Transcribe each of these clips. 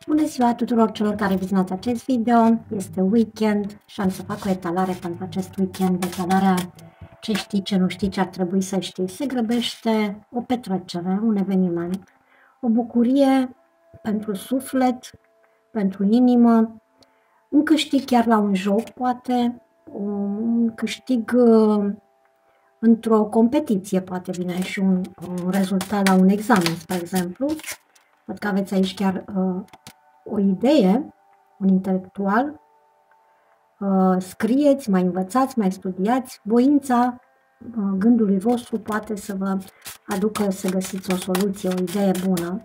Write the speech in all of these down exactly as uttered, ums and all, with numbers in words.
Bună ziua tuturor celor care vizionați acest video, este weekend și am să fac o etalare pentru acest weekend, etalarea ce știi, ce nu știi, ce ar trebui să știi. Se grăbește o petrecere, un eveniment, o bucurie pentru suflet, pentru inimă, un câștig chiar la un joc, poate, un câștig uh, într-o competiție, poate vine și un, un rezultat la un examen, spre exemplu. Văd că aveți aici chiar uh, o idee, un intelectual, uh, scrieți, mai învățați, mai studiați, voința uh, gândului vostru poate să vă aducă să găsiți o soluție, o idee bună.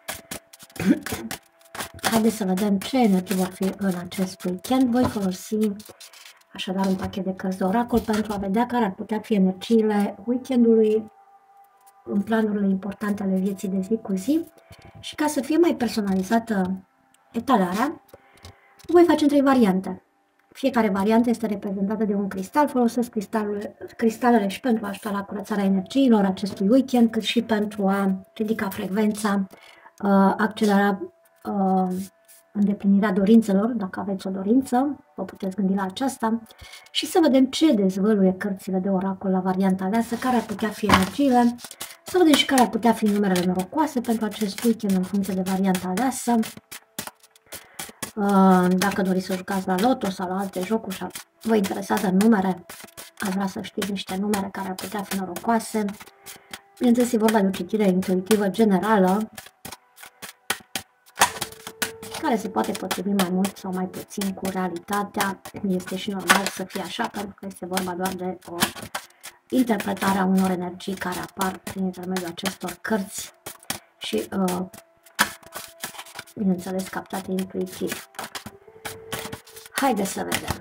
Haideți să vedem ce energii vor fi în acest weekend. Voi folosi așadar un pachet de cărți de oracol pentru a vedea care ar putea fi energiile weekendului în planurile importante ale vieții de zi cu zi. Și ca să fie mai personalizată etalarea, voi face în trei variante. Fiecare variantă este reprezentată de un cristal. Folosesc cristalele, cristalele și pentru a ajuta la curățarea energiilor acestui weekend, cât și pentru a ridica frecvența, accelera îndeplinirea dorințelor. Dacă aveți o dorință, vă puteți gândi la aceasta și să vedem ce dezvăluie cărțile de oracol la varianta aleasă, care ar putea fi energiile, să vedem și care ar putea fi numerele norocoase pentru acest weekend în funcție de varianta aleasă. Dacă doriți să jucați la loto sau la alte jocuri și vă interesează numere, aș vrea să știți niște numere care ar putea fi norocoase. Bineînțeles, e vorba de o citire intuitivă generală, care se poate potrivi mai mult sau mai puțin cu realitatea. Este și normal să fie așa, pentru că este vorba doar de o interpretare a unor energii care apar prin intermediul acestor cărți și, uh, bineînțeles, captate intuitiv. Haideți să vedem.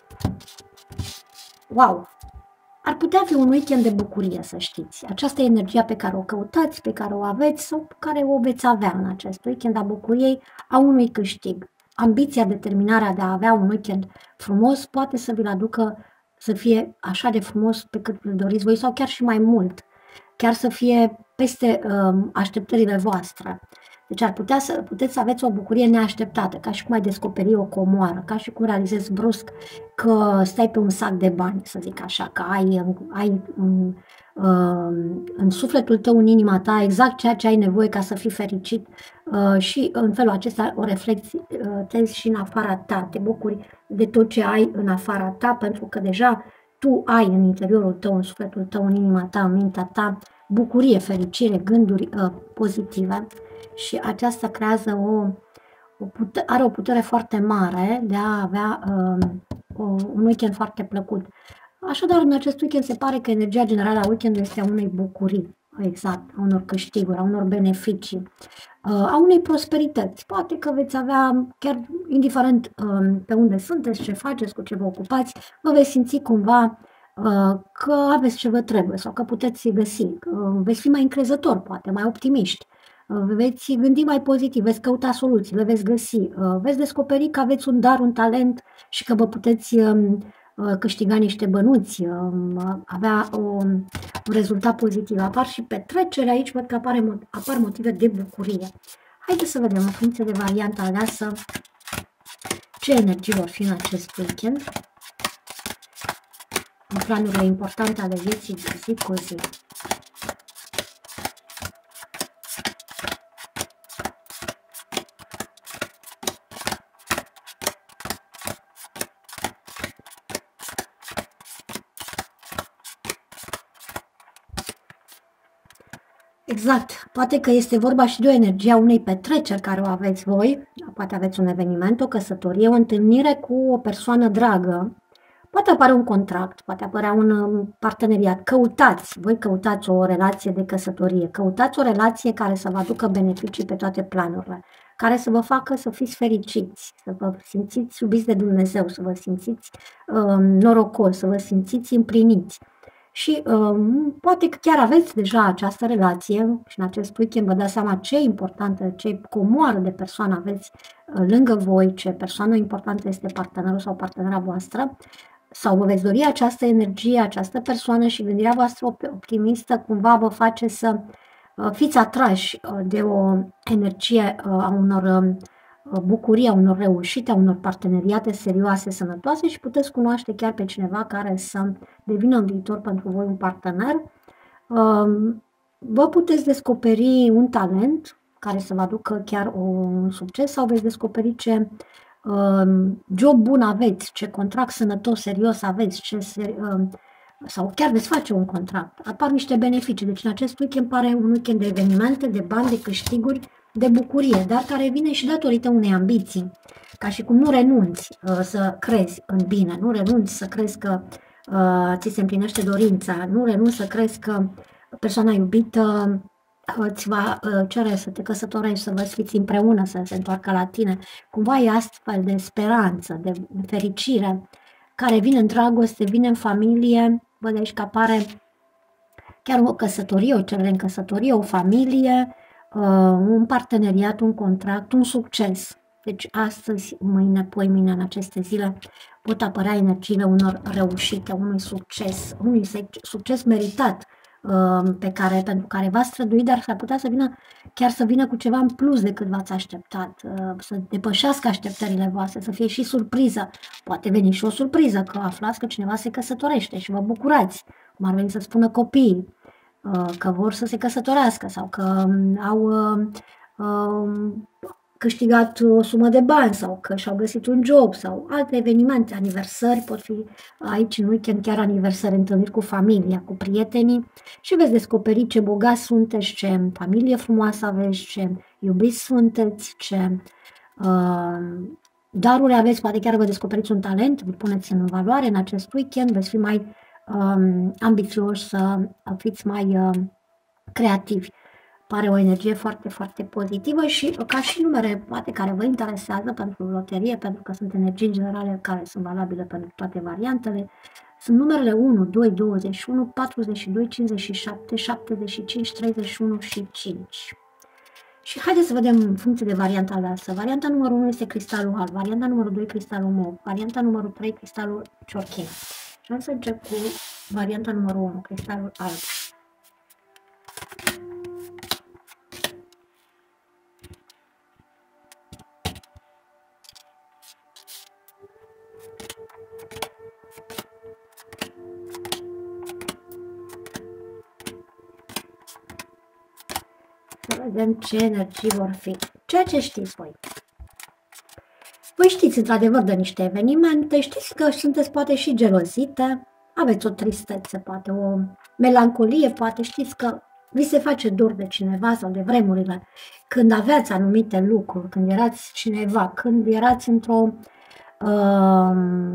Wow! Ar putea fi un weekend de bucurie, să știți. Aceasta e energia pe care o căutați, pe care o aveți sau pe care o veți avea în acest weekend a bucuriei, a unui câștig. Ambiția, determinarea de a avea un weekend frumos poate să vi-l aducă să fie așa de frumos pe cât îl doriți voi sau chiar și mai mult. Chiar să fie peste um, așteptările voastre. Deci ar putea să puteți să aveți o bucurie neașteptată, ca și cum ai descoperi o comoară, ca și cum realizezi brusc că stai pe un sac de bani, să zic așa, că ai, ai în, în sufletul tău, în inima ta, exact ceea ce ai nevoie ca să fii fericit și în felul acesta o reflectezi și în afara ta, te bucuri de tot ce ai în afara ta, pentru că deja tu ai în interiorul tău, în sufletul tău, în inima ta, în mintea ta, bucurie, fericire, gânduri uh, pozitive. Și aceasta creează o, o putere, are o putere foarte mare de a avea uh, o, un weekend foarte plăcut. Așadar, în acest weekend se pare că energia generală a weekendului este a unei bucurii, exact, a unor câștiguri, a unor beneficii, uh, a unei prosperități. Poate că veți avea, chiar indiferent uh, pe unde sunteți, ce faceți, cu ce vă ocupați, vă veți simți cumva uh, că aveți ce vă trebuie sau că puteți găsi. Uh, veți fi mai încrezători, poate, mai optimiști. Veți gândi mai pozitiv, veți căuta soluții, le veți găsi, veți descoperi că aveți un dar, un talent și că vă puteți câștiga niște bănuți, avea o, un rezultat pozitiv. Apar și petrecere aici, văd că apare, apar motive de bucurie. Haideți să vedem în funcție de varianta aleasă ce energii vor fi în acest weekend, în planurile importante ale vieții de zi cu zi. Exact, poate că este vorba și de o energie a unei petreceri care o aveți voi, poate aveți un eveniment, o căsătorie, o întâlnire cu o persoană dragă, poate apare un contract, poate apărea un parteneriat, căutați, voi căutați o relație de căsătorie, căutați o relație care să vă aducă beneficii pe toate planurile, care să vă facă să fiți fericiți, să vă simțiți iubiți de Dumnezeu, să vă simțiți uh, norocos, să vă simțiți împliniți. Și um, poate că chiar aveți deja această relație și în acest weekend vă dați seama ce importantă, ce comoară de persoană aveți uh, lângă voi, ce persoană importantă este partenerul sau partenera voastră, sau vă veți dori această energie, această persoană și gândirea voastră optimistă cumva vă face să uh, fiți atrași uh, de o energie uh, a unor uh, bucuria unor reușite, a unor parteneriate serioase, sănătoase și puteți cunoaște chiar pe cineva care să devină în viitor pentru voi un partener. Vă puteți descoperi un talent care să vă aducă chiar un succes sau veți descoperi ce job bun aveți, ce contract sănătos, serios aveți, ce seri- sau chiar veți face un contract. Apar niște beneficii. Deci în acest weekend pare un weekend de evenimente, de bani, de câștiguri, de bucurie, dar care vine și datorită unei ambiții. Ca și cum nu renunți uh, să crezi în bine, nu renunți să crezi că uh, ți se împlinește dorința, nu renunți să crezi că persoana iubită uh, îți va uh, cere să te căsătorești, să vă fiți împreună, să se întoarcă la tine. Cumva e astfel de speranță, de fericire, care vine în dragoste, vine în familie. Văd aici că apare chiar o căsătorie, o cerere în căsătorie, o familie, uh, un parteneriat, un contract, un succes. Deci astăzi, mâine, poimâine, în aceste zile, pot apărea energiile unor reușite, unui succes, unui succes meritat uh, pe care, pentru care v-ați străduit, dar s-ar putea să vină, chiar să vină cu ceva în plus decât v-ați așteptat, uh, să depășească așteptările voastre, să fie și surpriză. Poate veni și o surpriză, că aflați că cineva se căsătorește și vă bucurați, cum ar veni să spună copiii, că vor să se căsătorească sau că au uh, câștigat o sumă de bani sau că și-au găsit un job sau alte evenimente, aniversări, pot fi aici în weekend chiar aniversări, întâlniri cu familia, cu prietenii și veți descoperi ce bogați sunteți, ce familie frumoasă aveți, ce iubiți sunteți, ce uh, daruri aveți, poate chiar vă descoperiți un talent, vă puneți în valoare în acest weekend, veți fi mai Um, ambițioși, să fiți mai uh, creativi. Pare o energie foarte, foarte pozitivă și ca și numere poate care vă interesează pentru loterie, pentru că sunt energii generale care sunt valabile pentru toate variantele, sunt numerele unu, doi, douăzeci și unu, patruzeci și doi, cincizeci și șapte, șaptezeci și cinci, treizeci și unu și cinci. Și haideți să vedem în funcție de varianta aleasă. Varianta numărul unu este cristalul alb, varianta numărul doi cristalul mov, varianta numărul trei cristalul ciorchin. Și am să încep cu varianta numărul unu, cristalul alb. Să vedem ce energii vor fi. Ceea ce știți voi. Voi știți într-adevăr de niște evenimente, știți că sunteți poate și gelozite, aveți o tristețe, poate o melancolie, poate știți că vi se face dor de cineva sau de vremurile când aveați anumite lucruri, când erați cineva, când erați într-o... Uh,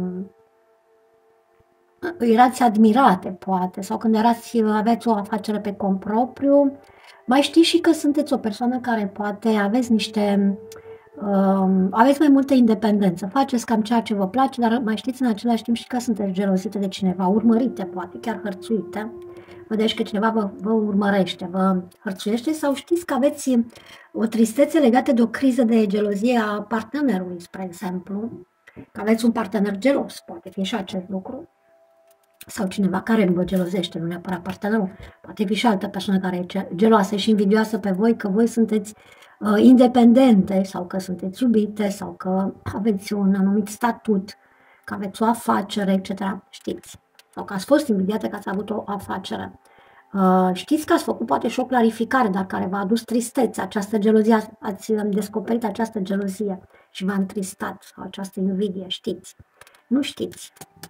erați admirate, poate, sau când erați, aveți o afacere pe cont propriu, mai știți și că sunteți o persoană care poate aveți niște... Uh, aveți mai multă independență, faceți cam ceea ce vă place, dar mai știți în același timp și că sunteți gelozite de cineva, urmărite, poate, chiar hărțuite. Vedeți că cineva vă, vă urmărește, vă hărțuiește sau știți că aveți o tristețe legată de o criză de gelozie a partenerului, spre exemplu, că aveți un partener gelos, poate fi și acest lucru, sau cineva care vă gelozește, nu neapărat partenerul, poate fi și altă persoană care e geloasă și invidioasă pe voi, că voi sunteți uh, independente sau că sunteți iubite sau că aveți un anumit statut, că aveți o afacere, et cetera. Știți. Sau că ați fost invidiate că ați avut o afacere. Uh, știți că ați făcut poate și o clarificare, dar care v-a adus tristețe, această gelozie, ați descoperit această gelozie și v-a întristat, sau această invidie, știți. Nu știți.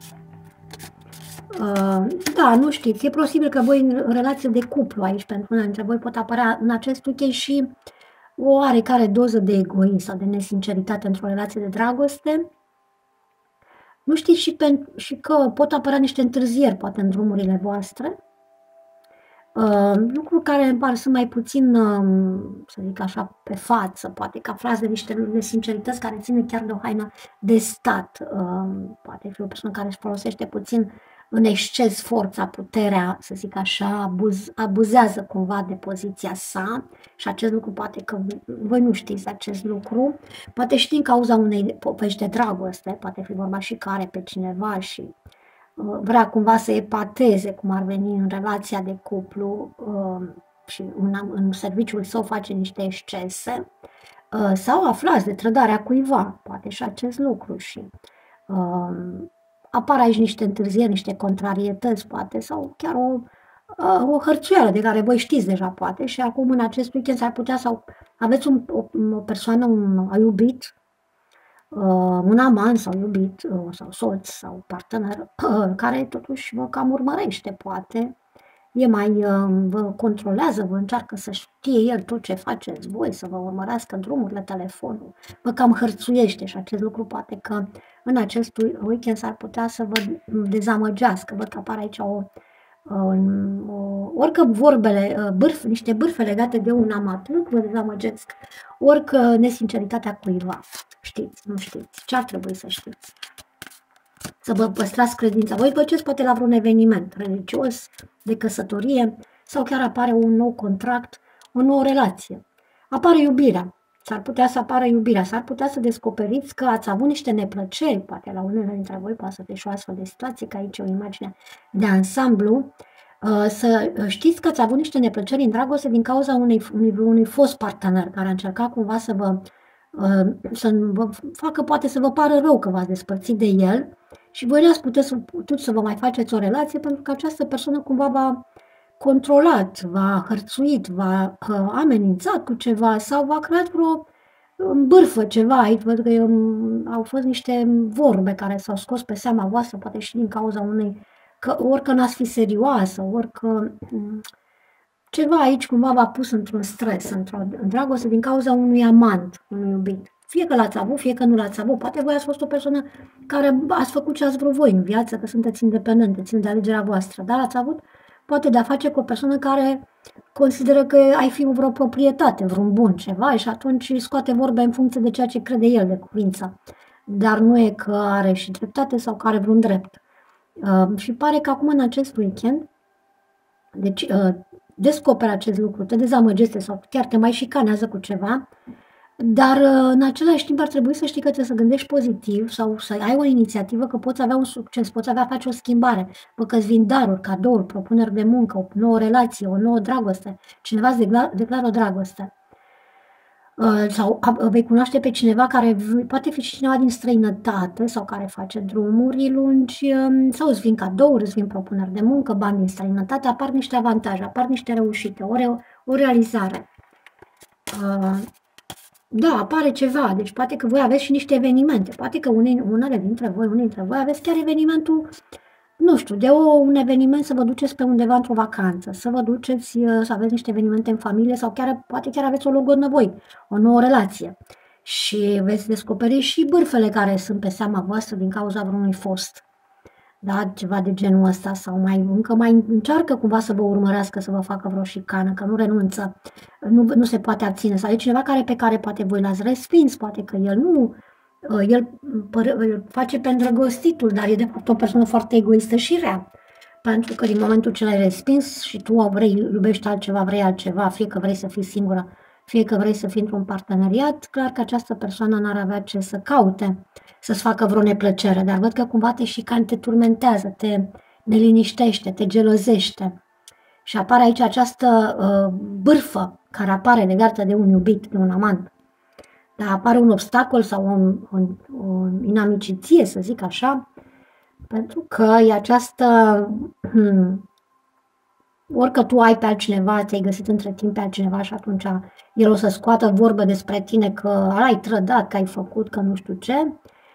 Uh, da, nu știți, e posibil că voi în relație de cuplu aici, pentru una dintre voi pot apărea în acest weekend și o oarecare doză de egoism sau de nesinceritate într-o relație de dragoste. Nu știți și, pe, și că pot apărea niște întârzieri, poate, în drumurile voastre. Uh, lucruri care îmi par sunt mai puțin, uh, să zic așa, pe față, poate că aflați de niște nesincerități care ține chiar de o haină de stat. Uh, poate fi o persoană care își folosește puțin în exces forța, puterea, să zic așa, abuz, abuzează cumva de poziția sa și acest lucru poate că voi nu știți acest lucru, poate știi în cauza unei povești de dragoste, poate fi vorba și că are pe cineva și uh, vrea cumva să epateze cum ar veni în relația de cuplu uh, și în, în serviciul său face niște excese. uh, sau aflați de trădarea cuiva, poate și acest lucru și uh, apar aici niște întârzieri, niște contrarietăți, poate, sau chiar o, uh, o hărțuială de care voi știți deja, poate, și acum în acest weekend s-ar putea sau aveți un, o, o persoană, un iubit, uh, un amant sau iubit, uh, sau soț sau partener, uh, care totuși vă cam urmărește, poate, e mai, uh, vă controlează, vă încearcă să știe el tot ce faceți voi, să vă urmărească drumurile, telefonul, vă cam hărțuiește și acest lucru poate că în acest weekend s-ar putea să vă dezamăgească. Văd că apare aici o, o, o orică vorbele, bârf, niște bârfe legate de un amat, nu vă dezamăgesc, orică nesinceritatea cuiva. Știți, nu știți, ce ar trebui să știți? Să vă păstrați credința. Voi duceți poate la vreun eveniment religios, de căsătorie, sau chiar apare un nou contract, o nouă relație. Apare iubirea. S-ar putea să apară iubirea, s-ar putea să descoperiți că ați avut niște neplăceri, poate la unele dintre voi poate să fie și o astfel de situație, că aici e o imagine de ansamblu, să știți că ați avut niște neplăceri în dragoste din cauza unui, unui, unui fost partener care a încercat cumva să vă, să vă facă, poate să vă pară rău că v-ați despărțit de el și voi n-ați putut să, putut să vă mai faceți o relație pentru că această persoană cumva v-a controlat, v-a hărțuit, v-a amenințat cu ceva sau v-a creat vreo bârfă ceva aici, văd că um, au fost niște vorbe care s-au scos pe seama voastră, poate și din cauza unei, că orică n-ați fi serioasă, orică um, ceva aici cumva v-a pus într-un stres, într-o dragoste din cauza unui amant, unui iubit. Fie că l-ați avut, fie că nu l-ați avut, poate voi ați fost o persoană care ați făcut ce ați vrut voi în viață, că sunteți independente, țin de alegerea voastră, dar ați avut poate de a face cu o persoană care consideră că ai fi vreo proprietate, vreun bun, ceva, și atunci scoate vorbe în funcție de ceea ce crede el de cuvință. Dar nu e că are și dreptate sau că are vreun drept. Uh, și pare că acum în acest weekend, deci uh, descoperi acest lucru, te dezamăgește sau chiar te mai șicanează cu ceva, dar în același timp ar trebui să știi că trebuie să gândești pozitiv sau să ai o inițiativă, că poți avea un succes, poți avea face o schimbare, bă, că îți vin daruri, cadouri, propuneri de muncă, o nouă relație, o nouă dragoste, cineva îți declară, declară o dragoste. Sau vei cunoaște pe cineva care poate fi și cineva din străinătate sau care face drumuri lungi sau îți vin cadouri, îți vin propuneri de muncă, bani din străinătate, apar niște avantaje, apar niște reușite, o, re- o realizare. Da, apare ceva, deci poate că voi aveți și niște evenimente, poate că unei, unele dintre voi, unii dintre voi aveți chiar evenimentul, nu știu, de o, un eveniment să vă duceți pe undeva într-o vacanță, să vă duceți, să aveți niște evenimente în familie sau chiar, poate chiar aveți o logodnă voi, o nouă relație și veți descoperi și bârfele care sunt pe seama voastră din cauza vreunui fost. Da, ceva de genul ăsta sau mai încă mai încearcă cumva să vă urmărească, să vă facă vreo șicană, că nu renunță, nu, nu se poate abține. Sau e cineva care, pe care poate voi l-ați respins, poate că el nu, el îl face pe îndrăgostitul, dar e de fapt o persoană foarte egoistă și rea. Pentru că din momentul ce l-ai respins și tu vrei, iubești altceva, vrei altceva, fie că vrei să fii singură, fie că vrei să fii într-un parteneriat, clar că această persoană n-ar avea ce să caute, să-ți facă vreo neplăcere, dar văd că cumva te șicane, te turmentează, te neliniștește, te gelozește. Și apare aici această uh, bârfă care apare legată de un iubit, de un amant. Dar apare un obstacol sau o, o, o inamiciție, să zic așa, pentru că e această... Hmm, orică tu ai pe altcineva, ți-ai găsit între timp pe altcineva și atunci el o să scoată vorbă despre tine că ai trădat, că ai făcut, că nu știu ce,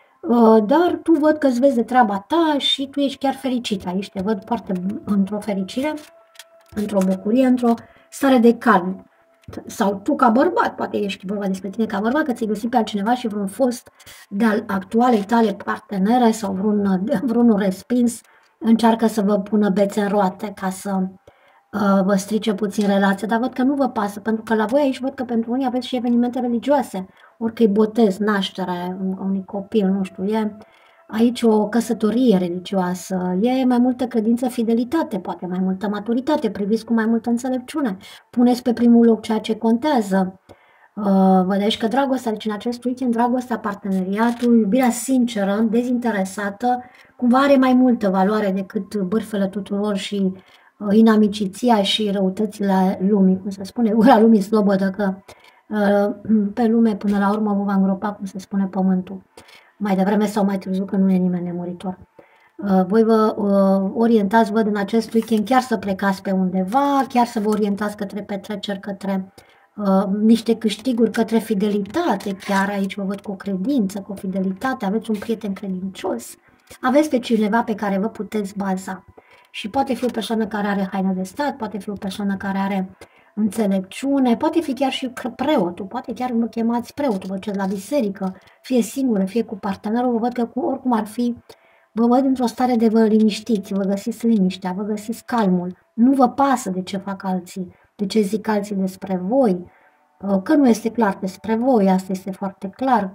dar tu văd că îți vezi de treaba ta și tu ești chiar fericit aici, te văd foarte într-o fericire, într-o bucurie, într-o stare de calm. Sau tu ca bărbat, poate ești vorba despre tine ca bărbat, că ți-ai găsit pe altcineva și vreun fost de actualei tale partenere sau vreun, vreunul respins încearcă să vă pună bețe în roate ca să uh, vă strice puțin relația, dar văd că nu vă pasă, pentru că la voi aici văd că pentru unii aveți și evenimente religioase, orică-i botez, naștere unui copil, nu știu, e aici o căsătorie religioasă, e mai multă credință, fidelitate, poate mai multă maturitate, priviți cu mai multă înțelepciune, puneți pe primul loc ceea ce contează. Uh, vedeți că dragostea, deci în acest weekend, dragostea, parteneriatul, iubirea sinceră, dezinteresată, cumva are mai multă valoare decât bârfele tuturor și uh, inamiciția și răutățile lumii, cum se spune, ura lumii slobodă, că pe lume, până la urmă vă va îngropa, cum se spune, pământul. Mai devreme sau mai târziu, că nu e nimeni nemuritor. Voi vă orientați, văd, în acest weekend chiar să plecați pe undeva, chiar să vă orientați către petreceri, către uh, niște câștiguri, către fidelitate, chiar aici vă văd cu o credință, cu o fidelitate, aveți un prieten credincios, aveți pe cineva pe care vă puteți baza. Și poate fi o persoană care are haină de stat, poate fi o persoană care are înțelepciune, poate fi chiar și preotul, poate chiar vă chemați preotul, vă duceți la biserică, fie singură, fie cu partenerul, vă văd că oricum ar fi, vă văd într-o stare de vă liniștiți, vă găsiți liniștea, vă găsiți calmul, nu vă pasă de ce fac alții, de ce zic alții despre voi, că nu este clar despre voi, asta este foarte clar,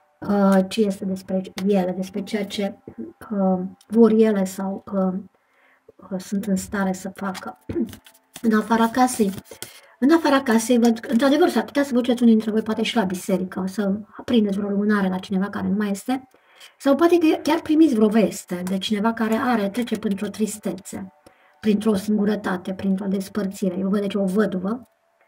ci este despre ele, despre ceea ce vor ele sau sunt în stare să facă. În afara casei. În afara casei, într-adevăr, s-ar putea să vă duceți unii dintre voi, poate și la biserică, să aprindeți vreo lumânare la cineva care nu mai este, sau poate că chiar primiți vreo veste de cineva care are, trece printr-o tristețe, printr-o singurătate, printr-o despărțire. Eu văd, deci, o văduvă,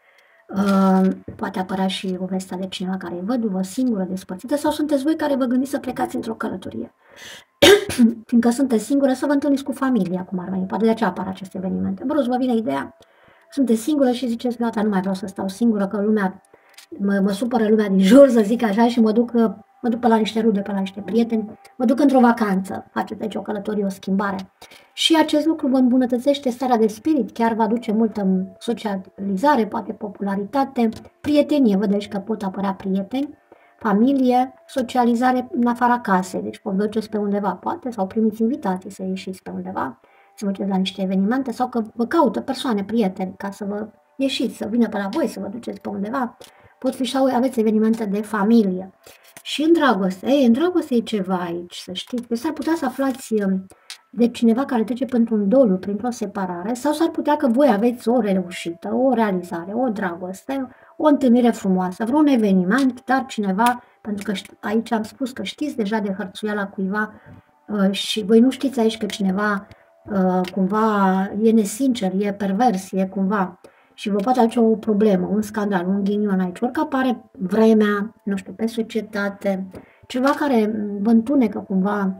uh, poate apărea și o veste de cineva care e văduvă, singură, despărțită, sau sunteți voi care vă gândiți să plecați într-o călătorie. Fiindcă sunteți singură, să vă întâlniți cu familia, cum ar veni. Poate de aceea apar aceste evenimente. Brusc vă vine ideea, sunteți singură și ziceți, gata, nu mai vreau să stau singură, că lumea, mă, mă supără lumea din jur, să zic așa, și mă duc, mă duc pe la niște rude, pe la niște prieteni, mă duc într-o vacanță, faceți deci o călătorie, o schimbare. Și acest lucru vă îmbunătățește starea de spirit, chiar vă aduce multă socializare, poate popularitate, prietenie, vedeți că pot apărea prieteni, familie, socializare în afara casei, deci vă duceți pe undeva, poate, sau primiți invitații să ieșiți pe undeva, să vă duceți la niște evenimente, sau că vă caută persoane, prieteni, ca să vă ieșiți, să vină pe la voi, să vă duceți pe undeva, pot fi și aveți evenimente de familie. Și în dragoste, ei, în dragoste e ceva aici, să știți, că s-ar putea să aflați de cineva care trece printr-un doliu, printr-o separare, sau s-ar putea că voi aveți o reușită, o realizare, o dragoste, o întâlnire frumoasă, vreun eveniment, dar cineva, pentru că aici am spus că știți deja de hărțuiala cuiva uh, și voi nu știți aici că cineva uh, cumva e nesincer, e pervers, e cumva și vă poate aduce o problemă, un scandal, un ghinion aici, orică apare vremea, nu știu, pe societate, ceva care vă întunecă cumva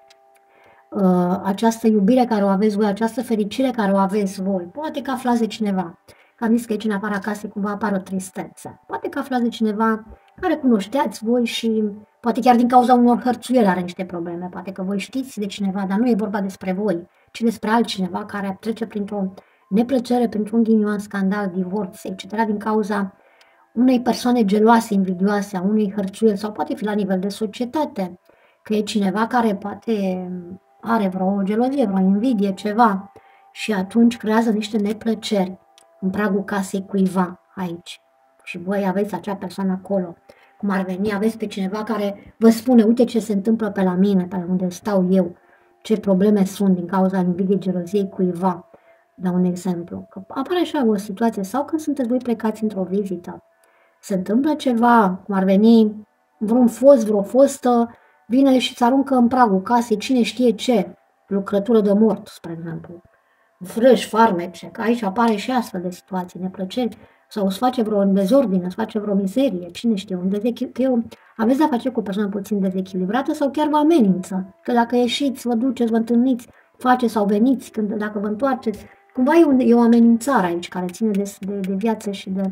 uh, această iubire care o aveți voi, această fericire care o aveți voi. Poate că aflați de cineva, că am zis că e cineva afară acasă, cumva apare o tristețe. Poate că aflați de cineva care cunoșteați voi și poate chiar din cauza unor hărțuieli are niște probleme. Poate că voi știți de cineva, dar nu e vorba despre voi, ci despre altcineva care trece printr-o neplăcere, printr-un ghinion, scandal, divorț, et cetera, din cauza unei persoane geloase, invidioase, a unei hărțuieli, sau poate fi la nivel de societate, că e cineva care poate are vreo gelozie, vreo invidie, ceva, și atunci creează niște neplăceri în pragul casei cuiva aici. Și voi aveți acea persoană acolo, cum ar veni, aveți pe cineva care vă spune, uite ce se întâmplă pe la mine, pe unde stau eu, ce probleme sunt din cauza invidiei, geloziei cuiva. Da un exemplu, că apare așa o situație, sau când sunteți voi plecați într-o vizită, se întâmplă ceva, cum ar veni vreun fost, vreo fostă, vine și îți aruncă în pragul casei, cine știe ce, lucrătură de mort, spre exemplu, frâși, farmece, că aici apare și astfel de situații, neplăceri, sau îți face vreo dezordine, îți face vreo mizerie, cine știe, un dezechilibru, aveți de-a face cu o persoană puțin dezechilibrată sau chiar vă amenință, că dacă ieșiți, vă duceți, vă întâlniți, faceți sau veniți, când, dacă vă întoarceți, cumva e, un, e o amenințare aici care ține de, de, de viață și de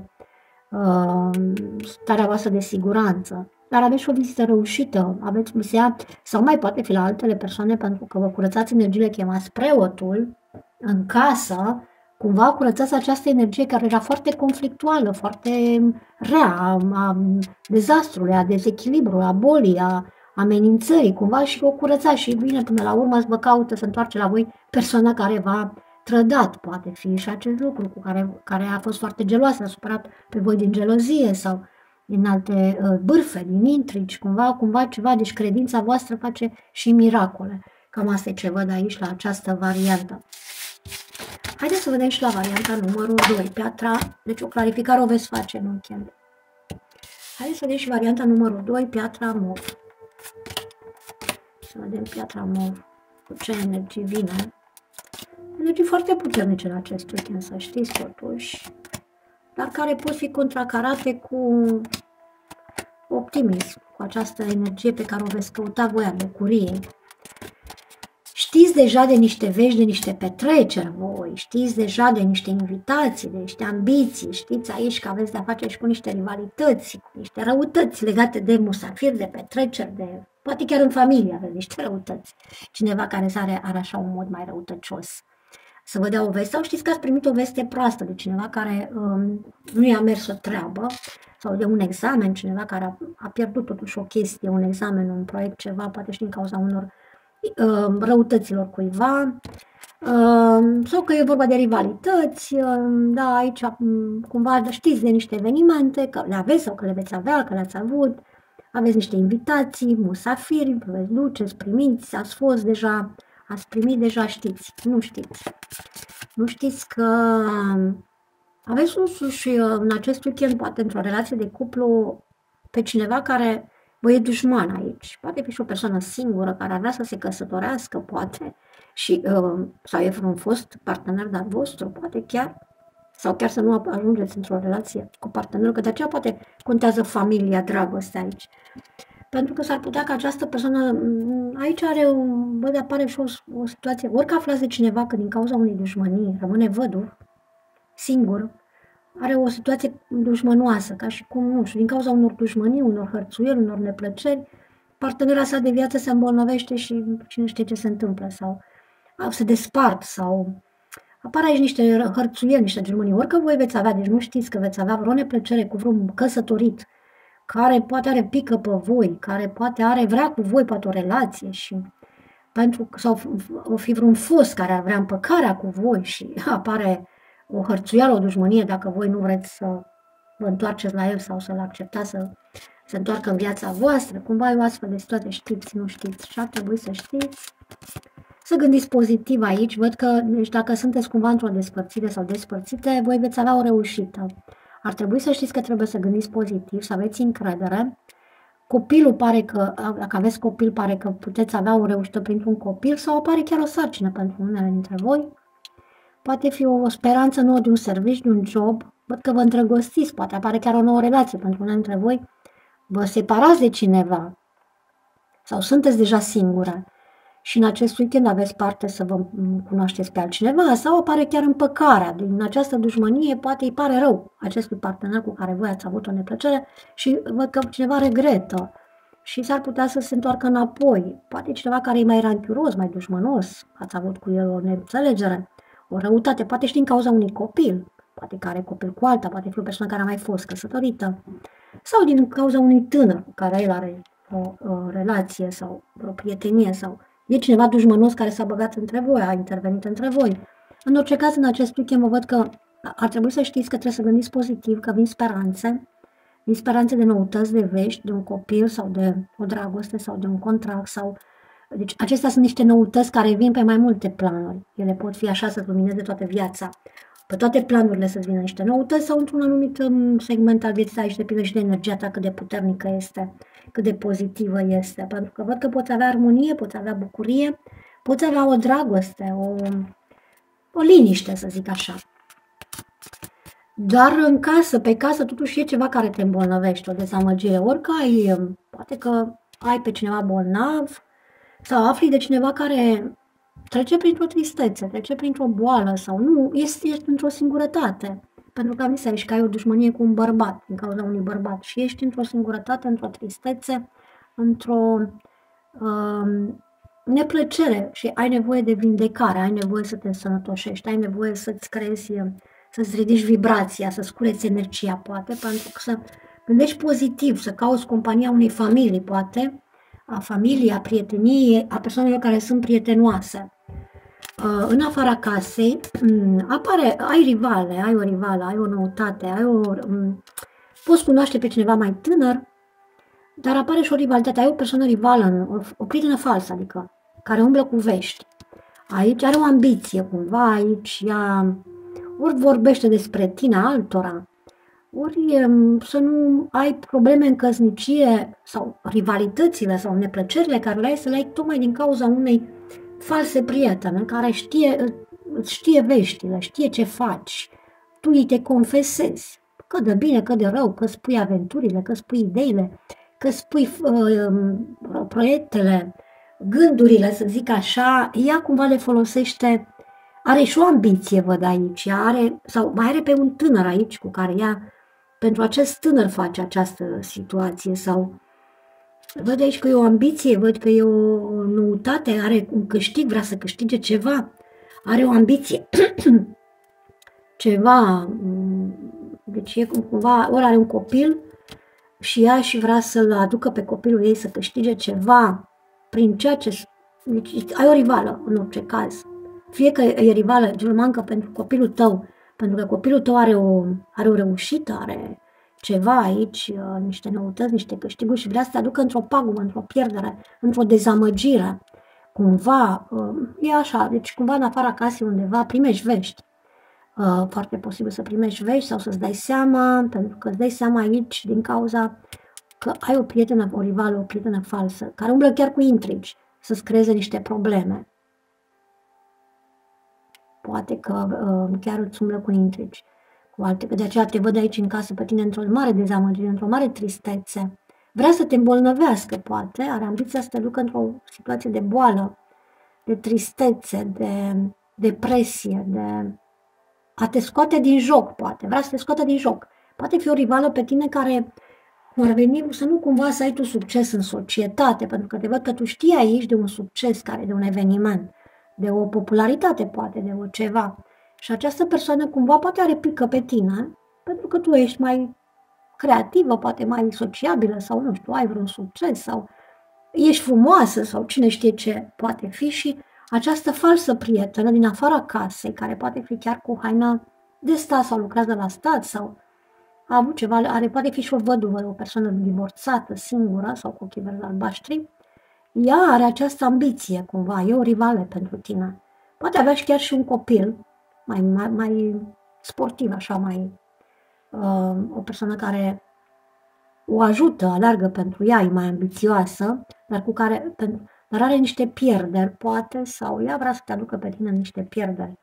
uh, starea voastră de siguranță. Dar aveți și o vizită reușită, aveți misia, sau mai poate fi la altele persoane pentru că vă curățați energiile, chemați preotul în casă, cumva curățați această energie care era foarte conflictuală, foarte rea, a, a dezastrului, a dezechilibrului, a bolii, a amenințării, cumva, și o curățați și vine până la urmă să vă caută, să întoarce la voi persoana care v-a trădat, poate fi și acest lucru, cu care, care a fost foarte geloasă, a supărat pe voi din gelozie sau din alte uh, bârfe, din intrigi, cumva, cumva ceva, deci credința voastră face și miracole. Cam asta e ce văd aici la această variantă. Haideți să vedem și la varianta numărul doi, piatra, deci o clarificare o veți face în weekend. Haideți să vedem și varianta numărul doi, piatra mov. Să vedem piatra mov, cu ce energii vine. Energii foarte puternice în acest weekend, să știți totuși. dar care pot fi contracarate cu optimism, cu această energie pe care o veți căuta voi a bucuriei. Știți deja de niște vești, de niște petreceri voi, știți deja de niște invitații, de niște ambiții, știți aici că aveți de-a face și cu niște rivalități, cu niște răutăți legate de musafiri, de petreceri, de... poate chiar în familie aveți niște răutăți. Cineva care are, are așa un mod mai răutăcios să vă dea o veste, sau știți că ați primit o veste proastă de cineva care um, nu i-a mers o treabă, sau de un examen, cineva care a, a pierdut totuși o chestie, un examen, un proiect, ceva, poate și din cauza unor uh, răutăților cuiva, uh, sau că e vorba de rivalități, uh, da, aici um, cumva știți de niște evenimente, că le aveți sau că le veți avea, că le-ați avut, aveți niște invitații, musafiri, vă veți duce, primiți, ați fost deja, ați primit deja, știți, nu știți. Nu știți că aveți însuși în acest weekend, poate într-o relație de cuplu, pe cineva care vă e dușman aici. Poate fi și o persoană singură care ar vrea să se căsătorească, poate, și, uh, sau e un fost partener de-al vostru, poate chiar, sau chiar să nu ajungeți într-o relație cu partenerul, că de aceea poate contează familia, dragostea aici. Pentru că s-ar putea că această persoană, aici are, un, bă, apare și o, o situație, ori că aflați de cineva că din cauza unei dușmănii rămâne văduv, singur, are o situație dușmănoasă, ca și cum, nu știu, din cauza unor dușmănii, unor hărțuieli, unor neplăceri, partenera sa de viață se îmbolnăvește și cine știe ce se întâmplă, sau se despart, sau apar aici niște hărțuieli, niște dușmănii, ori că voi veți avea, deci nu știți că veți avea vreo neplăcere cu vreun căsătorit, care poate are pică pe voi, care poate are, vrea cu voi, poate o relație și pentru, sau o fi vreun fost care vrea împăcarea cu voi și apare o hărțuială, o dușmănie dacă voi nu vreți să vă întoarceți la el sau să-l acceptați să se întoarcă în viața voastră, cumva e o astfel de situație, știți, nu știți și ar trebui să știți. Să gândiți pozitiv aici, văd că deci dacă sunteți cumva într-o despărțire sau despărțite, voi veți avea o reușită. Ar trebui să știți că trebuie să gândiți pozitiv, să aveți încredere. Copilul pare că, dacă aveți copil, pare că puteți avea o reușită printr-un copil sau apare chiar o sarcină pentru unele dintre voi. Poate fi o speranță nouă de un serviciu, de un job. Văd că vă îndrăgostiți, poate apare chiar o nouă relație pentru unele dintre voi. Vă separați de cineva sau sunteți deja singură și în acest weekend aveți parte să vă cunoașteți pe altcineva sau apare chiar împăcarea. Din această dușmănie poate îi pare rău acestui partener cu care voi ați avut o neplăcere și văd că cineva regretă și s-ar putea să se întoarcă înapoi. Poate cineva care e mai ranchiuros, mai dușmănos, ați avut cu el o neînțelegere, o răutate, poate și din cauza unui copil, poate că are copil cu alta, poate fi o persoană care a mai fost căsătorită sau din cauza unui tânăr cu care el are o, o relație sau o prietenie sau e cineva dușmănos care s-a băgat între voi, a intervenit între voi. În orice caz, în acest weekend mă văd că ar trebui să știți că trebuie să gândiți pozitiv, că vin speranțe, vin speranțe de noutăți, de vești, de un copil sau de o dragoste sau de un contract sau... Deci acestea sunt niște noutăți care vin pe mai multe planuri. Ele pot fi așa să lumineze toată viața. Pe toate planurile să-ți vină niște noutăți sau într-un anumit segment al vieții aici depinde și de energia ta cât de puternică este, cât de pozitivă este. Pentru că văd că poți avea armonie, poți avea bucurie, poți avea o dragoste, o, o liniște, să zic așa. Dar în casă, pe casă, totuși e ceva care te îmbolnăvește, o dezamăgire. Orică ai, poate că ai pe cineva bolnav sau afli de cineva care trece printr-o tristețe, trece printr-o boală sau nu, ești, ești într-o singurătate. Pentru că am zis aici că ai o dușmănie cu un bărbat, din cauza unui bărbat și ești într-o singurătate, într-o tristețe, într-o um, neplăcere și ai nevoie de vindecare, ai nevoie să te însănătoșești, ai nevoie să-ți creezi, să-ți ridici vibrația, să-ți cureți energia, poate, pentru că să gândești pozitiv, să cauți compania unei familii, poate, a familiei, a prieteniei, a persoanelor care sunt prietenoase. În afara casei apare, ai rivale, ai o rivală, ai o noutate, ai o, poți cunoaște pe cineva mai tânăr, dar apare și o rivalitate, ai o persoană rivală, o, o prietenă falsă, adică, care umblă cu vești. Aici are o ambiție cumva, aici ea ori vorbește despre tine altora, ori să nu ai probleme în căsnicie sau rivalitățile sau neplăcerile care le ai să le ai tocmai din cauza unei false prietene care știe, știe veștile, știe ce faci, tu îi te confesezi. că de bine, că de rău, că spui aventurile, că spui ideile, că spui uh, proiectele, gândurile, să zic așa, ea cumva le folosește, are și o ambiție, văd aici, ea are, sau mai are pe un tânăr aici cu care ea, pentru acest tânăr face această situație, sau văd aici că e o ambiție, văd că e o noutate, are un câștig, vrea să câștige ceva, are o ambiție, ceva, deci e cumva, ori are un copil și ea și vrea să-l aducă pe copilul ei să câștige ceva prin ceea ce, deci ai o rivală în orice caz, fie că e rivală, germancă pentru copilul tău, pentru că copilul tău are o, are o reușită, are ceva aici, niște noutăți, niște câștiguri și vrea să te aducă într-o pagubă, într-o pierdere, într-o dezamăgire. Cumva, e așa, deci cumva în afara casei undeva primești vești. Foarte posibil să primești vești sau să-ți dai seama, pentru că îți dai seama aici din cauza că ai o prietenă, o rivală, o prietenă falsă, care umblă chiar cu intrigi, să-ți creeze niște probleme. Poate că chiar îți umblă cu intrigi. Cu alte, că de aceea te văd aici în casă pe tine într-o mare dezamăgire, într-o mare tristețe. Vrea să te îmbolnăvească, poate, are ambiția să te ducă într-o situație de boală, de tristețe, de depresie, de a te scoate din joc, poate, vrea să te scoate din joc. Poate fi o rivală pe tine care ar veni să nu cumva să ai tu succes în societate, pentru că te văd că tu știi aici de un succes, care de un eveniment, de o popularitate, poate, de o ceva. Și această persoană cumva poate are pică pe tine, pentru că tu ești mai creativă, poate mai sociabilă sau nu știu, ai vreun succes sau ești frumoasă sau cine știe ce poate fi și această falsă prietenă din afara casei, care poate fi chiar cu haină de stat sau lucrează la stat sau a avut ceva, are, poate fi și o văduvă, o persoană divorțată, singură sau cu ochii verzi albaștri, ea are această ambiție cumva, e o rivală pentru tine. Poate avea și chiar și un copil, mai, mai, mai sportiv, așa, mai uh, o persoană care o ajută, alergă pentru ea, e mai ambițioasă, dar cu care, pentru, dar are niște pierderi, poate, sau ea vrea să te aducă pe tine niște pierderi.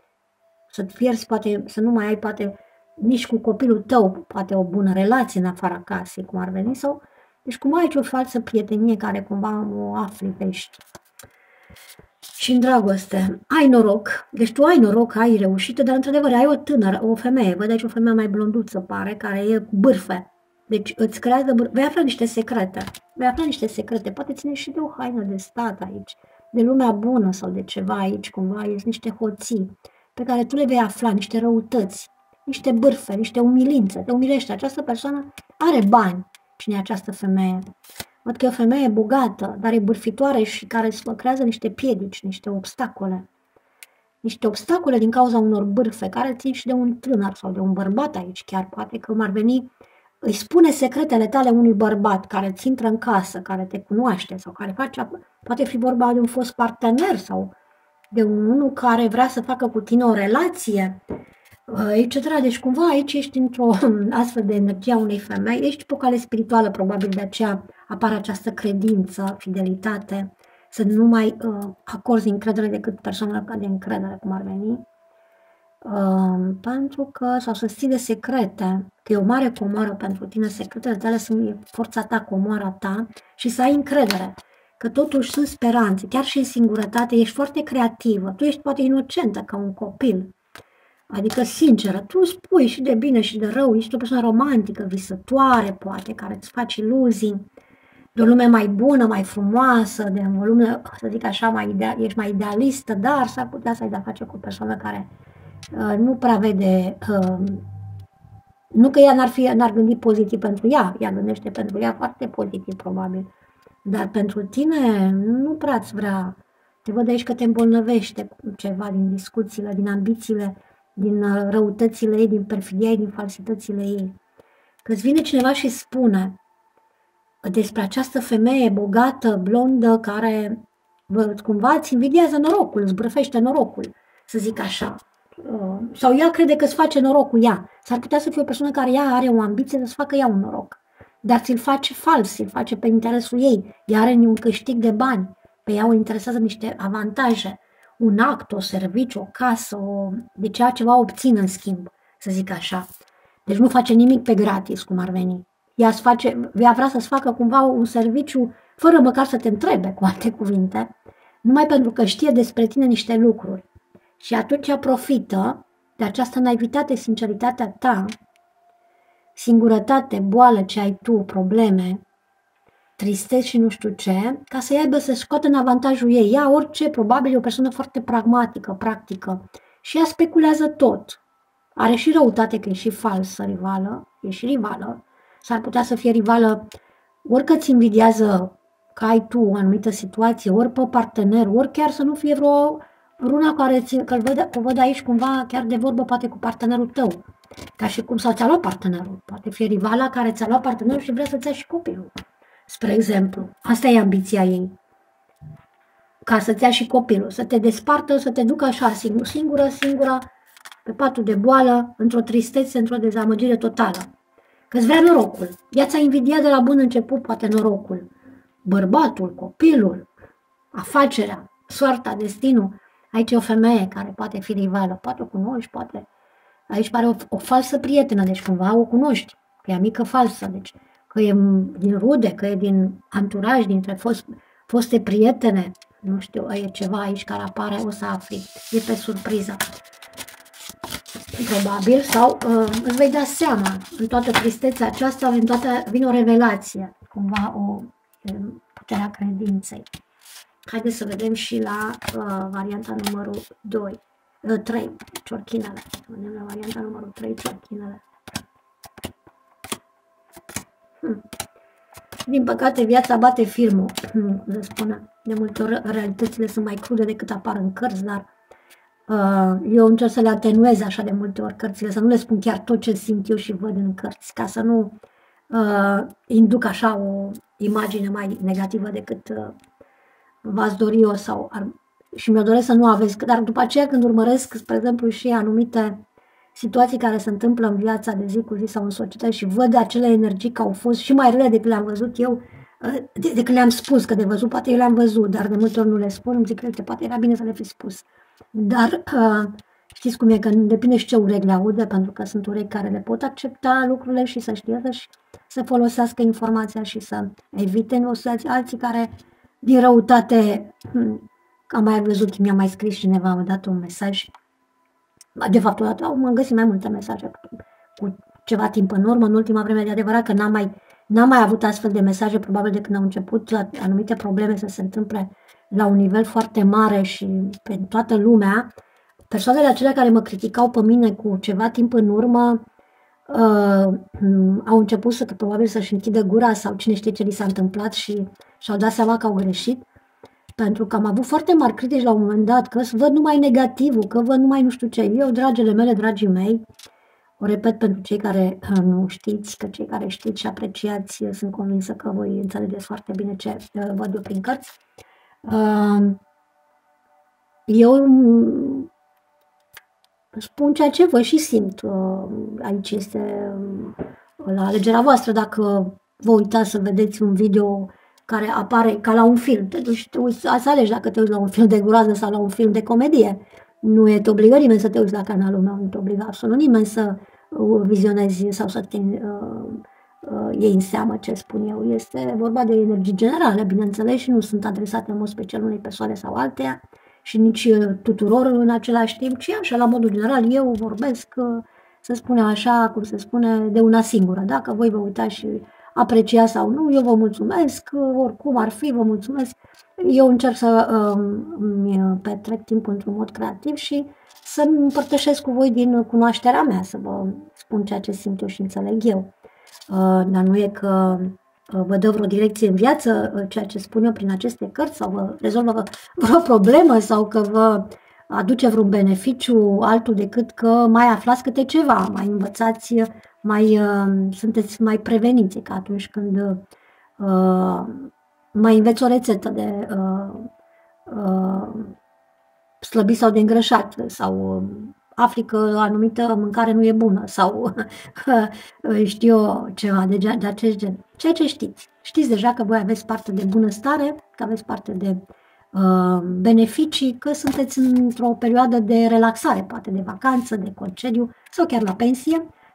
Să-ți pierzi, poate, să nu mai ai, poate, nici cu copilul tău, poate o bună relație în afara casei, cum ar veni, sau, deci cum ai o falsă prietenie care cumva o afli pe ești. Și în dragoste, ai noroc, deci tu ai noroc, ai reușită, dar într-adevăr ai o tânără, o femeie, văd aici o femeie mai blonduță, pare, care e cu bârfe. Deci îți creează, bârfe. Vei afla niște secrete, vei afla niște secrete, poate ține și de o haină de stat aici, de lumea bună sau de ceva aici, cumva, ies niște hoții pe care tu le vei afla, niște răutăți, niște bârfe, niște umilințe, te umilește. Această persoană are bani, cine e această femeie. Văd că e o femeie bogată, dar e bârfitoare și care îți creează niște piedici, niște obstacole. Niște obstacole din cauza unor bârfe, care țin și de un tânăr sau de un bărbat aici chiar, poate că ar veni, îi spune secretele tale unui bărbat care îți intră în casă, care te cunoaște sau care face, poate fi vorba de un fost partener sau de unul care vrea să facă cu tine o relație, et cetera. Deci cumva aici ești într-o astfel de energie a unei femei, ești pe o cale spirituală, probabil de aceea apare această credință, fidelitate, să nu mai uh, acorzi încredere decât persoana de încredere, cum ar veni, uh, pentru că, sau să ții de secrete, că e o mare comoară pentru tine, secretele tale sunt forța ta, comoara ta și să ai încredere, că totuși sunt speranțe, chiar și în singurătate, ești foarte creativă, tu ești poate inocentă ca un copil, adică sinceră, tu spui și de bine și de rău, ești o persoană romantică, visătoare, poate, care îți faci iluzii, de o lume mai bună, mai frumoasă, de o lume, să zic așa, mai idea, ești mai idealistă, dar s-ar putea să ai de-a face cu o persoană care uh, nu prea vede, uh, nu că ea n-ar, fi, n-ar gândi pozitiv pentru ea, ea gândește pentru ea foarte pozitiv, probabil, dar pentru tine nu prea-ți vrea, te văd aici că te îmbolnăvește cu ceva din discuțiile, din ambițiile, din răutățile ei, din perfidia ei, din falsitățile ei. Că-ți vine cineva și spune despre această femeie bogată, blondă, care cumva îți invidiază norocul, îți brăfește norocul, să zic așa. Sau ea crede că îți face noroc cu ea. S-ar putea să fie o persoană care ea are o ambiție să-ți facă ea un noroc. Dar ți-l face fals, ți-l face pe interesul ei. Ea are un câștig de bani. Pe ea o interesează niște avantaje. Un act, o serviciu, o casă, o... de ceea ceva obțin în schimb, să zic așa. Deci nu face nimic pe gratis, cum ar veni. Ea, face, ea vrea să-ți facă cumva un serviciu fără măcar să te întrebe, cu alte cuvinte, numai pentru că știe despre tine niște lucruri. Și atunci profită de această naivitate, sinceritatea ta, singurătate, boală ce ai tu, probleme, tristeți și nu știu ce, ca să aibă să scoată în avantajul ei. Ea, orice, probabil e o persoană foarte pragmatică, practică. Și ea speculează tot. Are și răutate că e și falsă rivală, e și rivală. S-ar putea să fie rivală ori că ți invidiază că ai tu o anumită situație, ori pe partener, ori chiar să nu fie vreo runa care ți, că văd, că văd aici cumva chiar de vorbă poate cu partenerul tău. Ca și cum sau ți-a luat partenerul. Poate fi rivala care ți-a luat partenerul și vrea să-ți ia și copilul. Spre exemplu, asta e ambiția ei. Ca să-ți ia și copilul, să te despartă, să te ducă așa singur, singură, singură, pe patul de boală, într-o tristețe, într-o dezamăgire totală. Că-ți vrea norocul. Ea ți-a invidiat de la bun început, poate norocul. Bărbatul, copilul, afacerea, soarta, destinul. Aici e o femeie care poate fi rivală, poate o cunoști, poate... Aici pare o, o falsă prietenă, deci cumva o cunoști, că e amică falsă, deci că e din rude, că e din anturaj, dintre fost, foste prietene, nu știu, e ceva aici care apare, o să afli, e pe surpriză. Probabil, sau uh, îți vei da seama, în toată tristețea aceasta, în toată, vine o revelație, cumva o puterea credinței. Haideți să vedem și la uh, varianta numărul doi, uh, trei, ciorchinele. Vedem la varianta numărul trei, ciorchinele. Hmm. Din păcate, viața bate filmul, hmm, se spune. De multe ori, realitățile sunt mai crude decât apar în cărți, dar uh, eu încerc să le atenuez așa de multe ori cărțile, să nu le spun chiar tot ce simt eu și văd în cărți, ca să nu uh, induc așa o imagine mai negativă decât uh, v-ați dori eu sau ar, și mi-o doresc să nu aveți, dar după aceea când urmăresc, spre exemplu, și anumite situații care se întâmplă în viața de zi cu zi sau în societate și văd acele energii că au fost și mai rele decât le-am văzut eu, de, decât le-am spus, că de văzut poate eu le-am văzut, dar de multe ori nu le spun, îmi zic că poate era bine să le fi spus. Dar uh, știți cum e, că depinde și ce urechi le aude, pentru că sunt urechi care le pot accepta lucrurile și să știe să, să folosească informația și să evite în o situație, alții care din răutate, am mai văzut, mi-a mai scris cineva, am dat un mesaj, de fapt, odată am găsit mai multe mesaje cu ceva timp în urmă, în ultima vreme, de adevărat că n-am mai, n-am mai avut astfel de mesaje, probabil de când au început anumite probleme să se întâmple la un nivel foarte mare și pe toată lumea. Persoanele acelea care mă criticau pe mine cu ceva timp în urmă, uh, au început să, probabil să-și închidă gura sau cine știe ce li s-a întâmplat și și-au dat seama că au greșit, pentru că am avut foarte mari critici la un moment dat, că văd numai negativul, că văd numai nu știu ce. Eu, dragile mele, dragii mei, o repet pentru cei care nu știți, că cei care știți și apreciați, sunt convinsă că voi înțelegeți foarte bine ce văd eu prin cărți. Eu spun ceea ce văd și simt. Aici este la alegerea voastră, dacă vă uitați să vedeți un video care apare ca la un film. Te duci, te uiți, să alegi dacă te uiți la un film de groază sau la un film de comedie. Nu e te obligă nimeni să te uiți la canalul meu, nu te obligă absolut nimeni să vizionezi sau să te uh, uh, iei în seamă ce spun eu. Este vorba de energii generale, bineînțeles, și nu sunt adresate în mod special unei persoane sau alteia și nici tuturor în același timp, ci așa, la modul general, eu vorbesc, uh, să spunem așa, cum se spune, de una singură. Dacă voi vă uitați și aprecia sau nu, eu vă mulțumesc, oricum ar fi, vă mulțumesc. Eu încerc să îmi petrec timpul într-un mod creativ și să împărtășesc cu voi din cunoașterea mea, să vă spun ceea ce simt eu și înțeleg eu. Dar nu e că vă dă vreo direcție în viață, ceea ce spun eu prin aceste cărți, sau vă rezolvă vreo problemă, sau că vă aduce vreun beneficiu altul decât că mai aflați câte ceva, mai învățați, mai uh, sunteți mai preveniți, ca atunci când uh, mai înveți o rețetă de uh, uh, slăbit sau de îngrășat, sau afli că anumită mâncare nu e bună, sau știu eu ceva de, de acest gen. Ceea ce știți. Știți deja că voi aveți parte de bunăstare, că aveți parte de uh, beneficii, că sunteți într-o perioadă de relaxare, poate de vacanță, de concediu, sau chiar la pensie,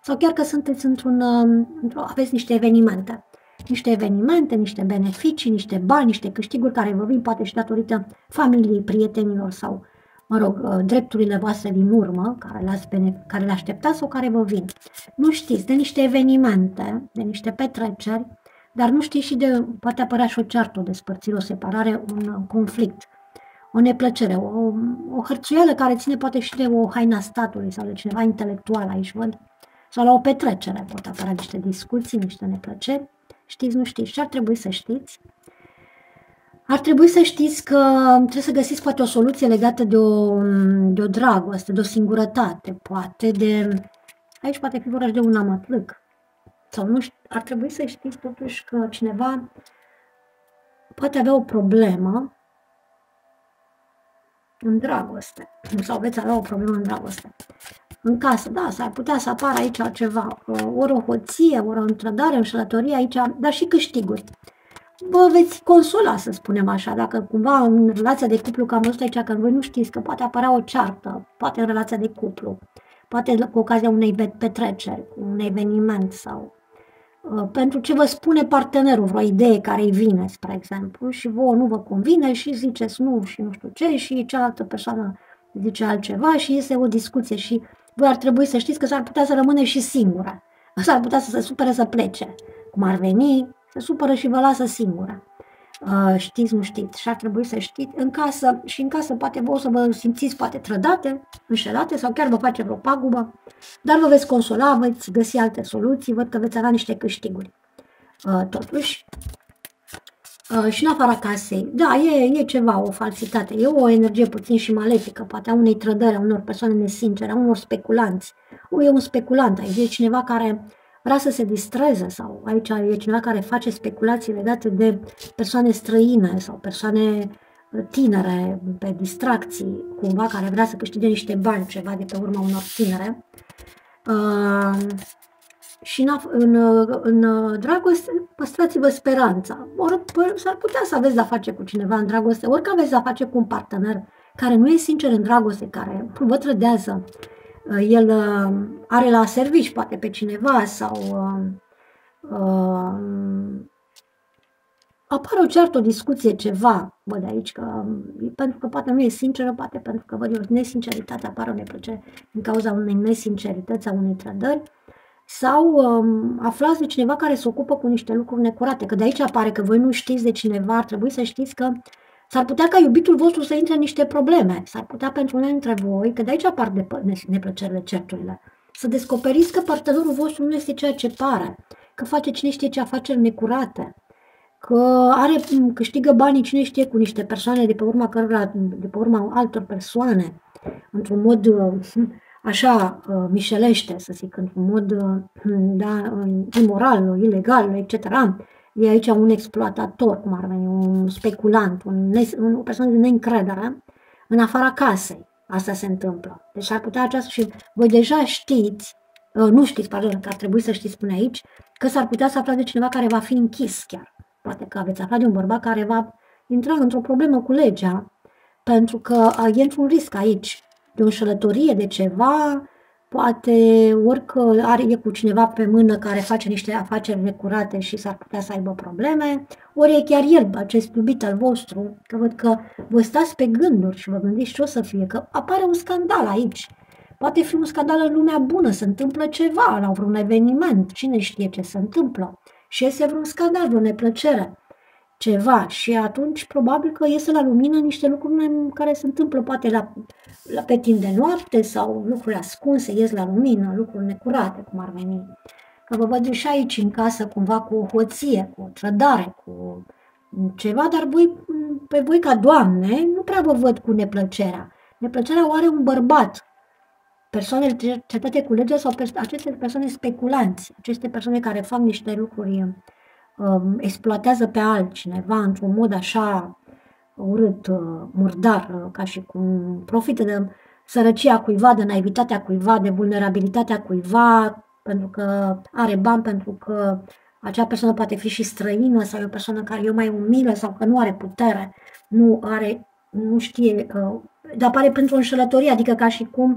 sau chiar că sunteți într-un, într aveți niște evenimente. Niște evenimente, niște beneficii, niște bani, niște câștiguri care vă vin poate și datorită familiei, prietenilor sau, mă rog, drepturile voastre din urmă, care le, care le așteptați sau care vă vin. Nu știți, de niște evenimente, de niște petreceri, dar nu știți și de, poate apărea și o ceartă, o despărțire, o separare, un conflict, o neplăcere, o, o hărțuială care ține poate și de o haina statului sau de cineva intelectual aici, văd, sau la o petrecere pot apărea niște discuții, niște neplăceri. Știți, nu știți. Și ar trebui să știți? Ar trebui să știți că trebuie să găsiți poate o soluție legată de o, de o dragoste, de o singurătate, poate de... Aici poate fi vorba de un amătlâc. Sau nu știu, ar trebui să știți totuși că cineva poate avea o problemă în dragoste. Sau veți avea o problemă în dragoste. În casă, da, s-ar putea să apară aici ceva, ori o hoție, ori o întrădare, înșelătorie aici, dar și câștiguri. Vă veți consola, să spunem așa, dacă cumva în relația de cuplu, că am văzut aici că voi nu știți că poate apărea o ceartă, poate în relația de cuplu, poate cu ocazia unei petreceri, un eveniment sau uh, pentru ce vă spune partenerul, vreo idee care îi vine, spre exemplu, și vouă nu vă convine și ziceți nu și nu știu ce și cealaltă persoană zice altceva și este o discuție și voi ar trebui să știți că s-ar putea să rămâne și singură. S-ar putea să se supere să plece. Cum ar veni, se supără și vă lasă singură. Uh, știți, nu știți. Și ar trebui să știți. În casă, și în casă poate vă o să vă simțiți poate trădate, înșelate sau chiar vă face vreo pagubă, dar vă veți consola, veți găsi alte soluții, văd că veți avea niște câștiguri. Uh, totuși, Uh, și în afara casei, da, e, e ceva, o falsitate, e o energie puțin și malefică, poate a unei trădări, a unor persoane nesincere, a unor speculanți. O, e un speculant aici, e cineva care vrea să se distreze sau aici e cineva care face speculații legate de persoane străine sau persoane tinere, pe distracții, cumva, care vrea să câștige niște bani, ceva de pe urma unor tinere. Uh, Și în, în, în dragoste, păstrați-vă speranța. Or, s-ar putea să aveți de-a face cu cineva în dragoste, ori că aveți de-a face cu un partener care nu e sincer în dragoste, care vă trădează, el are la servici poate pe cineva sau uh, apare o ceartă, o discuție, ceva, văd aici, că, pentru că poate nu e sinceră, poate pentru că văd eu nesinceritate, apare o neplăcere din cauza unei nesincerități, a unei trădări. Sau um, aflați de cineva care se ocupă cu niște lucruri necurate, că de aici apare că voi nu știți de cineva, ar trebui să știți că s-ar putea ca iubitul vostru să intre în niște probleme, s-ar putea pentru unul dintre voi, că de aici apar de neplăcerile, certurile, să descoperiți că partenerul vostru nu este ceea ce pare, că face cine știe ce afaceri necurate, că are, câștigă banii cine știe cu niște persoane de pe urma cărora, de pe urma altor persoane, într-un mod așa mișelește, să zic, într-un mod da, imoral, ilegal, et cetera. E aici un exploatator, cum ar veni, un speculant, un, o persoană de neîncredere în afara casei. Asta se întâmplă. Deci ar putea aceasta și voi deja știți, nu știți, pardon, că ar trebui să știți până aici, că s-ar putea să aflați de cineva care va fi închis chiar. Poate că veți afla de un bărbat care va intra într-o problemă cu legea, pentru că e într-un risc aici, de o înșelătorie, de ceva, poate orică are, e cu cineva pe mână care face niște afaceri necurate și s-ar putea să aibă probleme, ori e chiar el, acest iubit al vostru, că văd că vă stați pe gânduri și vă gândiți ce o să fie, că apare un scandal aici. Poate fi un scandal în lumea bună, se întâmplă ceva la vreun eveniment, cine știe ce se întâmplă. Și este vreun scandal, vreo neplăcere, ceva. Și atunci probabil că iese la lumină niște lucruri care se întâmplă poate la, la pe timp de noapte sau lucruri ascunse, ies la lumină, lucruri necurate, cum ar veni. Că vă văd și aici în casă cumva cu o hoție, cu o trădare, cu ceva, dar voi, pe voi ca doamne nu prea vă văd cu neplăcerea. Neplăcerea o are un bărbat, persoanele certate cu legea sau aceste persoane speculanți, aceste persoane care fac niște lucruri, um, exploatează pe altcineva într-un mod așa urât, uh, murdar, uh, ca și cum profită de sărăcia cuiva, de naivitatea cuiva, de vulnerabilitatea cuiva, pentru că are bani, pentru că acea persoană poate fi și străină sau e o persoană care e mai umilă sau că nu are putere, nu are, nu știe, uh, dar apare pentru o înșelătorie, adică ca și cum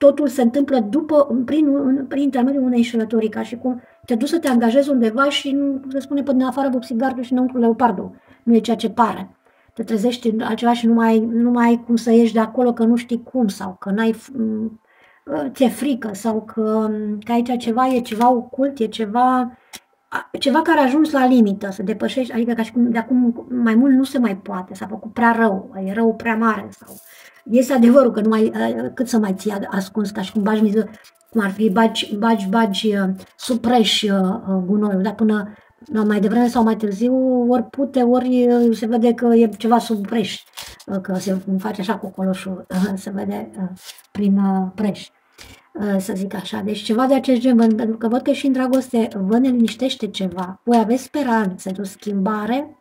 totul se întâmplă după, prin, prin intermediul unei înșelătorii, ca și cum te duci să te angajezi undeva și nu se spune pe din afară boxigardul și înăuntru leopardul. Nu e ceea ce pare. Te trezești altceva și nu mai, nu mai ai cum să ieși de acolo, că nu știi cum, sau că n-ai, ți-e frică, sau că, că aici ceva e ceva ocult, e ceva, ceva care a ajuns la limită, să depășești, adică ca și cum de acum mai mult nu se mai poate, s-a făcut prea rău, e rău prea mare, sau este adevărul că nu mai, cât să mai ții ascuns, ca și cum bagi miză, cum ar fi, bagi, bagi, bagi supreși gunoiul, dar până mai devreme sau mai târziu, ori pute, ori se vede că e ceva sub preș, că se face așa cu coloșul, se vede prin preș, să zic așa. Deci ceva de acest gen, pentru că văd că și în dragoste vă ne liniștește ceva, voi aveți speranțe de o schimbare,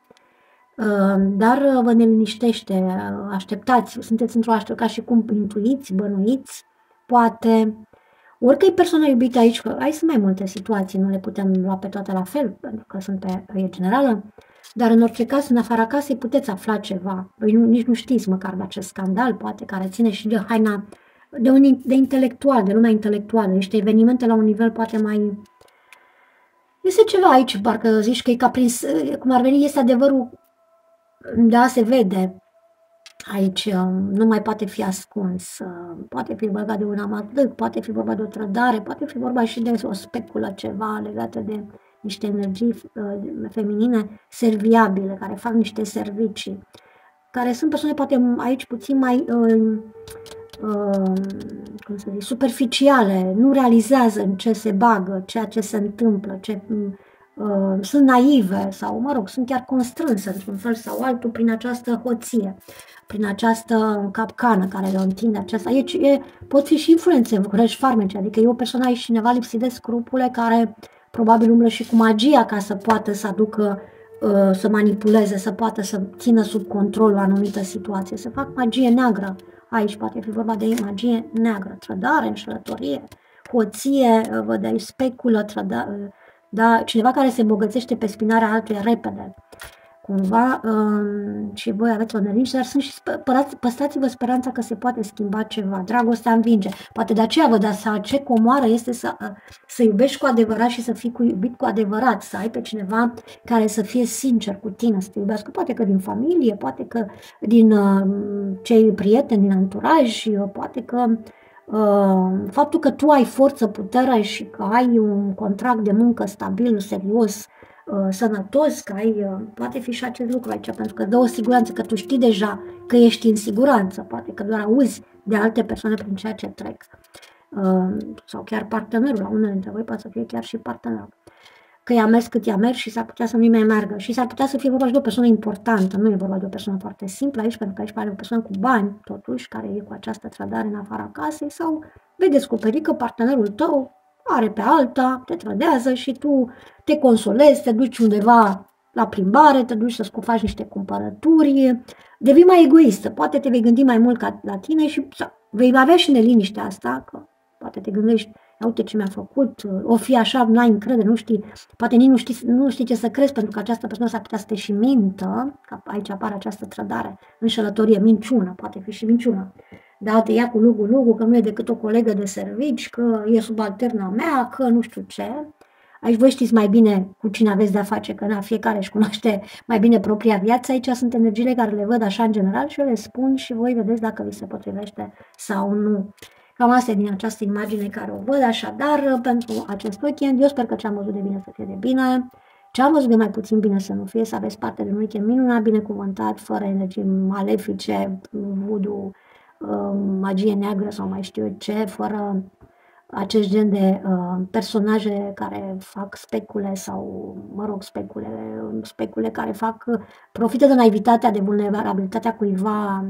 dar vă ne liniștește, așteptați, sunteți într-o așteptare, ca și cum intuiți, bănuiți, poate. Orică e persoana iubită aici, că aici sunt mai multe situații, nu le putem lua pe toate la fel, pentru că sunt pe e generală, dar în orice caz, în afara casei, puteți afla ceva. Voi nu, nici nu știți măcar de acest scandal, poate, care ține și de haina, de, un, de intelectual, de lumea intelectuală, niște evenimente la un nivel poate mai... Este ceva aici, parcă zici că e ca prins, cum ar veni, este adevărul, da, se vede. Aici nu mai poate fi ascuns, poate fi vorba de un amantâc, poate fi vorba de o trădare, poate fi vorba și de o speculă ceva legată de niște energii feminine serviabile, care fac niște servicii, care sunt persoane poate aici puțin mai, uh, uh, cum să zic, superficiale, nu realizează în ce se bagă, ceea ce se întâmplă, ce... Uh, sunt naive sau, mă rog, sunt chiar constrânse într-un fel sau altul prin această hoție, prin această capcană care le întinde aceasta. E, e, pot fi și influențe, vrăși farmece, adică e o persoană aici cineva lipsit de scrupule care probabil umblă și cu magia ca să poată să aducă, uh, să manipuleze, să poată să țină sub control o anumită situație, să fac magie neagră. Aici poate fi vorba de magie neagră, trădare, înșelătorie, hoție, văd aici speculă, trădare, da, cineva care se îmbogățește pe spinarea altuia repede, cumva, um, și voi aveți o neliniște, dar sunt și păstrați-vă speranța că se poate schimba ceva. Dragostea învinge. Poate de aceea vă dați seama ce comoară este să, să iubești cu adevărat și să fii cu iubit cu adevărat, să ai pe cineva care să fie sincer cu tine, să te iubească, poate că din familie, poate că din uh, cei prieteni, din anturaj, poate că Uh, faptul că tu ai forță, putere și că ai un contract de muncă stabil, serios, uh, sănătos, că ai, uh, poate fi și acest lucru aici, pentru că dă o siguranță, că tu știi deja că ești în siguranță, poate că doar auzi de alte persoane prin ceea ce trec, uh, sau chiar partenerul, la unele dintre voi poate să fie chiar și partenerul, că i-a mers cât i-a mers și s-ar putea să nu-i mai meargă și s-ar putea să fie vorba și de o persoană importantă, nu e vorba de o persoană foarte simplă aici, pentru că aici pare o persoană cu bani, totuși, care e cu această trădare în afara casei, sau vei descoperi că partenerul tău are pe alta, te trădează și tu te consolezi, te duci undeva la plimbare, te duci să-ți faci niște cumpărături, devii mai egoistă, poate te vei gândi mai mult ca la tine și vei avea și neliniștea asta, că poate te gândești, uite ce mi-a făcut, o fi așa, n-ai încredere, nu știi, poate nici nu știi, nu știi ce să crezi, pentru că această persoană s-ar putea să te și mintă, că aici apare această trădare, înșelătorie, minciună, poate fi și minciună. Da, te ia cu lugu-lugu, că nu e decât o colegă de servici, că e subalterna mea, că nu știu ce. Aici voi știți mai bine cu cine aveți de-a face, că na, fiecare își cunoaște mai bine propria viață. Aici sunt energiile care le văd așa în general și eu le spun și voi vedeți dacă vi se potrivește sau nu. Cam asta e din această imagine care o văd, așadar, pentru acest weekend. Eu sper că ce am văzut de bine să fie de bine, ce am văzut de mai puțin bine să nu fie, să aveți parte de un weekend minunat, binecuvântat, fără energii malefice, voodoo, magie neagră sau mai știu eu ce, fără acest gen de uh, personaje care fac specule sau, mă rog, specule, specule care fac, profită de naivitatea, de vulnerabilitatea cuiva,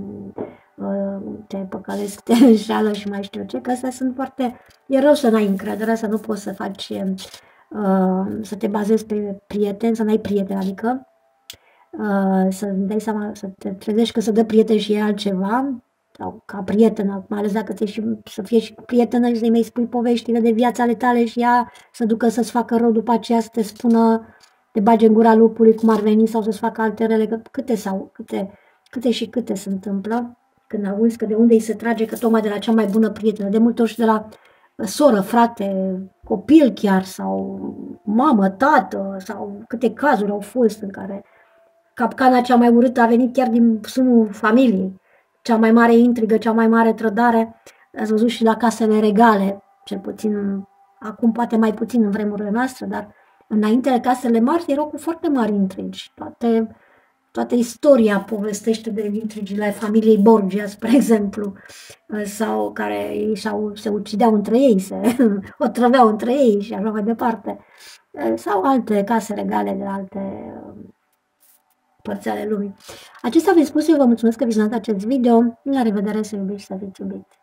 uh, te păcălesc, te înșală și mai știu ce, că astea sunt foarte, e rău să n-ai încredere, să nu poți să faci, uh, să te bazezi pe prieteni, să n-ai prieteni, adică uh, să dai seama, să te trezești că să dă prieten și e altceva, sau ca prietenă, mai ales dacă ți și, să fie și prietenă și să-i mai spui poveștile de viața ale tale și ea să ducă să-ți facă rău după aceea, să te spună, te bage în gura lupului cum ar veni sau să-ți facă alte rele, câte sau câte, câte și câte se întâmplă. când auzi că de unde îi se trage, că tocmai de la cea mai bună prietenă, de multe ori și de la soră, frate, copil chiar, sau mamă, tată, sau câte cazuri au fost în care capcana cea mai urâtă a venit chiar din sânul familiei. Cea mai mare intrigă, cea mai mare trădare, ați văzut și la casele regale, cel puțin, acum poate mai puțin în vremurile noastre, dar înainte de casele mari erau cu foarte mari intrigi. Toate, toată istoria povestește de intrigile familiei Borgia, spre exemplu, sau care ei sau se ucideau între ei, se otrăveau între ei și așa mai departe. Sau alte case regale de alte părți ale lumii. Acestea fiind spus, eu vă mulțumesc că vizionați acest video. La revedere, să iubiți și să fiți iubiți!